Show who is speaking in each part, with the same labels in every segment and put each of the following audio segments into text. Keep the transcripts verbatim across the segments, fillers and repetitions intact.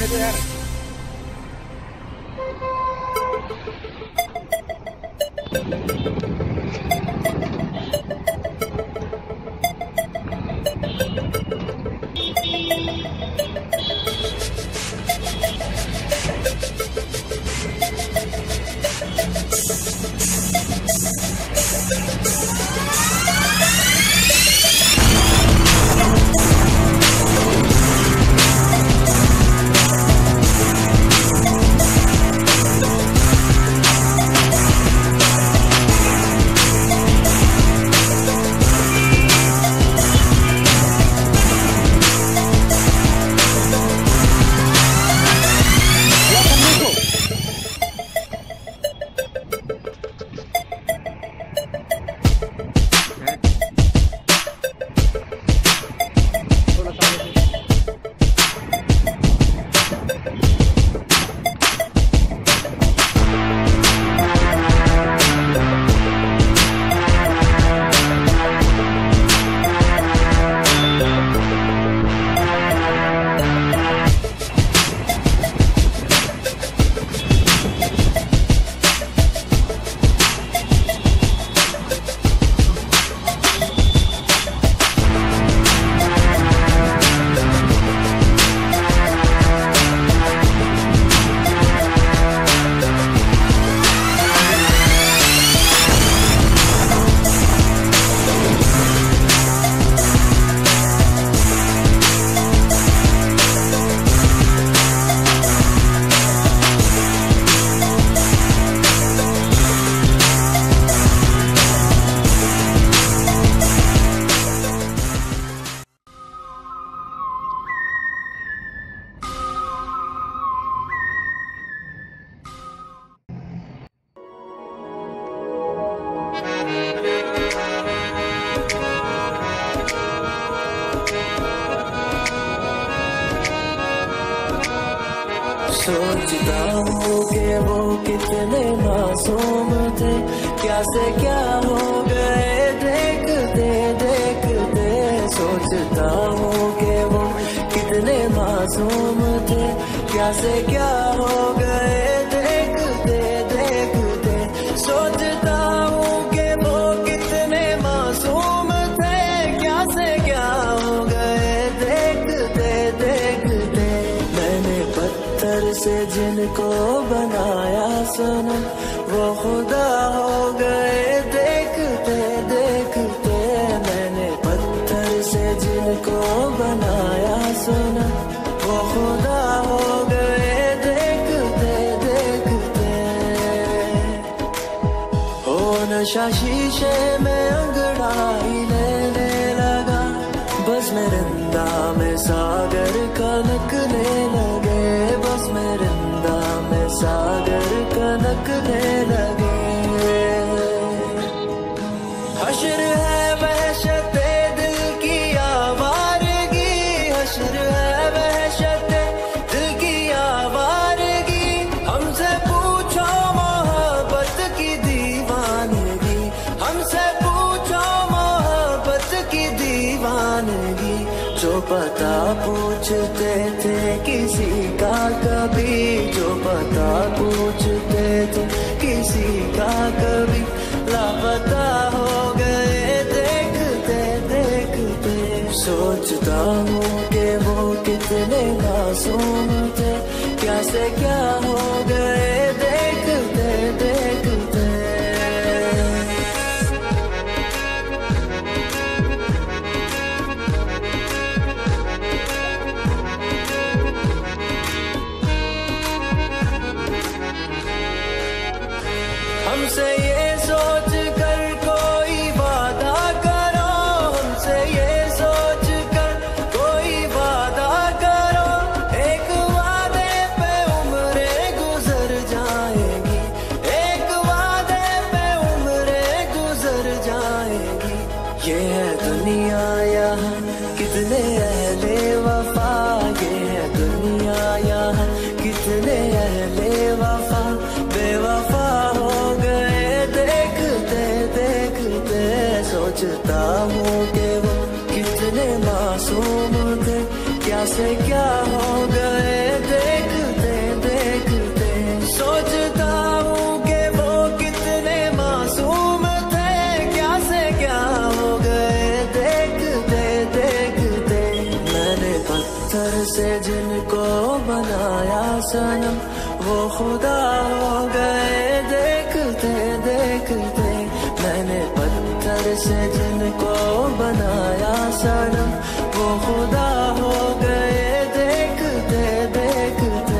Speaker 1: बैठे थे यार।
Speaker 2: सोचता हूँ कि वो कितने मासूम थे, क्या से क्या हो गए देखते देखते। सोचता हूँ कि वो कितने मासूम थे, क्या से क्या हो गए देखते देखते। सोचता हूँ कि वो कितने मासूम थे, क्या से क्या हो गए देखते देखते। मैंने पत्थर से जिनको बनाया सनम, वो खुदा हो गए देखते देखते। मैंने पत्थर से जिनको बनाया सनम, वो खुदा हो गए देखते देखते। हो नशा शीशे में अंगड़ाई लेने लगा, बस मेरिंदा में सागर कनकने लगे, बस मेरिंदा में सागर कनकने लगे। हश्र है वहशते दिल की आवारगी, हश्र है वहशते दिल की आवारगी। हमसे पूछो मोहब्बत की दीवानगी, हमसे पूछो मोहब्बत की दीवानगी। जो पता पूछते थे किसी का कभी, जो पता पूछते थे किसी का कभी, लापता हो गए देखते देखते। सोचता हूँ कि वो कितने मासूम थे, क्या से क्या हो गए देखते देखते। हमसे ये सोच कर कोई वादा करो, हमसे ये सोच कर कोई वादा करो। एक वादे पे उम्रें गुजर जाएगी, एक वादे पे उम्रें गुजर जाएगी। ये है दुनिया यहाँ कितने अहले वफा, ये है दुनिया यहाँ कितने अहले वफा, बेवफा हो गए देखते देखते। सोचता हूँ कि वो कितने मासूम थे, क्या से क्या हो गए देखते देखते। सोचता हूँ कि वो कितने मासूम थे, क्या से क्या हो गए देखते देखते। मैंने पत्थर से जिनको बनाया सनम, वो खुदा हो गए देखते देखते। मैंने पत्थर से जिनको बनाया सनम, वो खुदा हो गए देखते देखते।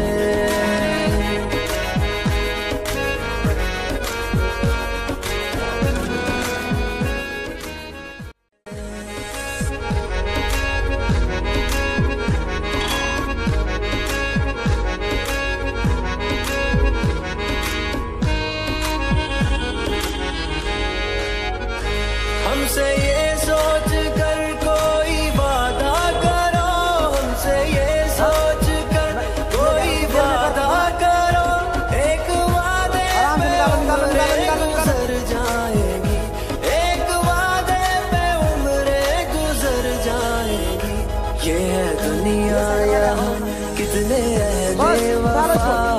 Speaker 2: हमसे ये सोच कर कोई वादा करो, हमसे ये सोच कर कोई वादा करो। एक वादे पे उम्रें गुजर जाएगी, एक वादे पे उम्रें गुजर जाएगी। ये है दुनिया यहाँ कितने अहले वफा